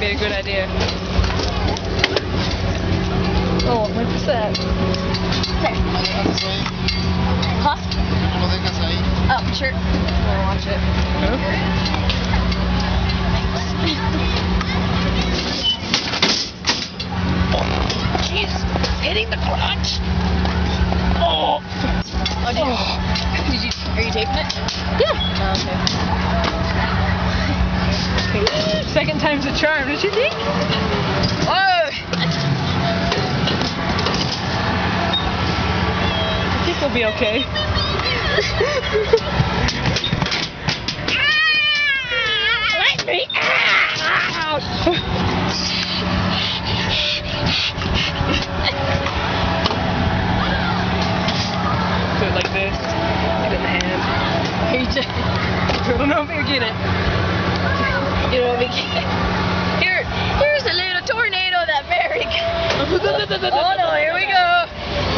be a good idea. Oh, what's that? Huh? ¿Cómo dejas ahí? Oh, sure. Wanna watch it? Jeez, hitting the crotch. Oh! Oh, did you, are you taping it? Yeah. Oh, okay. Okay. Second time's a charm, don't you think? Oh! I think we'll be okay. Let me out! Do it like this. Get it in the hand. I don't know if you get it. You know, here's a little tornado that Mary. Oh no, here we go.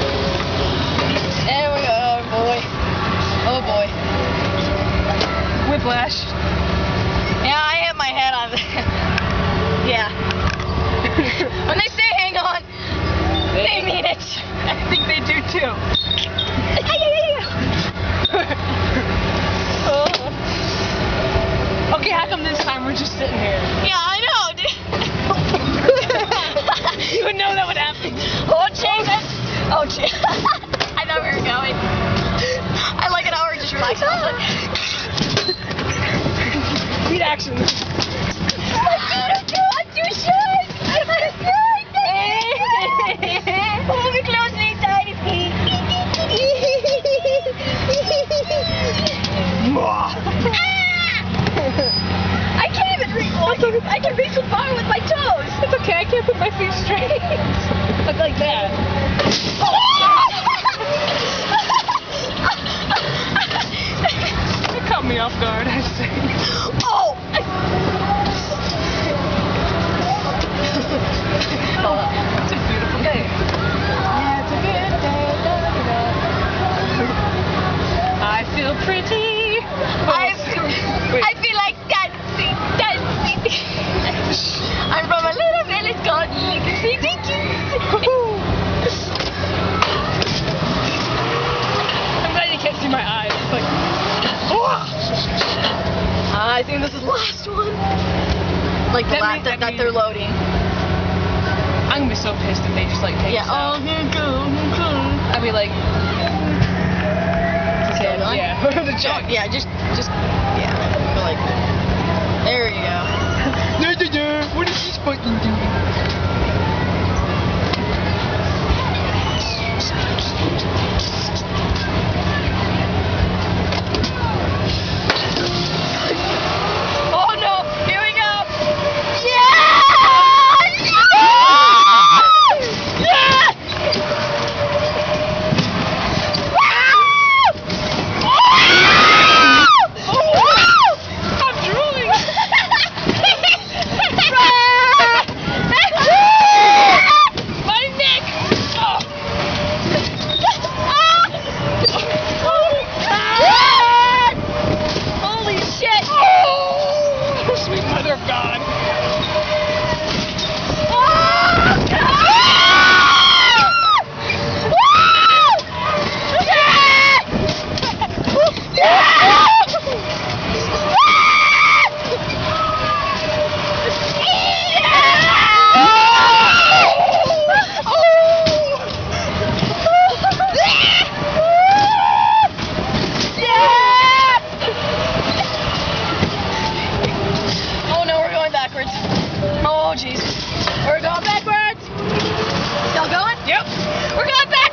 There we go, oh boy. Oh boy. Whiplash. Yeah, I hit my head on there. Yeah. When they say hang on, they mean it. I think they do too. Okay, how come this time we're just sitting here? Yeah, I know, dude. You would know that would happen. Oh, Jesus. Oh, jeez. I know where you're going. I like it how we're just relaxing. Beat action. You should. Hold me closely, tiny feet. I can't even reach. I can reach so far with my toes. It's okay, I can't put my feet straight. Look like that. It caught me off guard, I say. Oh! It's a beautiful day. Yeah, it's a good day. I feel pretty. I feel like dancing. I'm from a little village called Legacy. I'm glad you can't see my eyes. It's like, I think this is the last one. Like the last that they're loading. I'm gonna be so pissed if they just like take us out. Oh, here go. I'd be like, Okay, yeah, the check. Yeah, just, yeah. Go like, there you go. What is this fucking doing? Oh no, here we go. I'm drooling. My neck. Oh. Holy shit. Oh, sweet mother of God. Oh, jeez. We're going backwards. Still going? Yep. We're going backwards.